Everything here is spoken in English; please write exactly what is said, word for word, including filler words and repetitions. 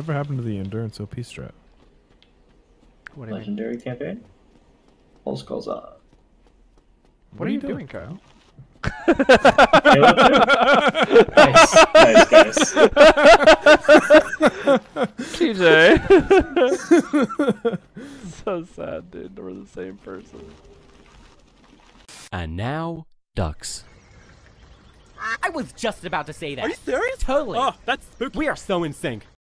Whatever happened to the endurance O P strat? What do you mean? Legendary campaign? Pulse calls on. What, What are are you you doing, Kyle? Nice, nice, guys. T J. So sad, dude. We're the same person. And now, ducks. I was just about to say that. Are you serious? Totally. Oh, that's spooky. We are so in sync.